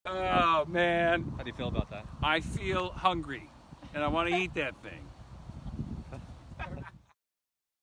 Oh man, How do you feel about that? I feel hungry and I want to eat that thing.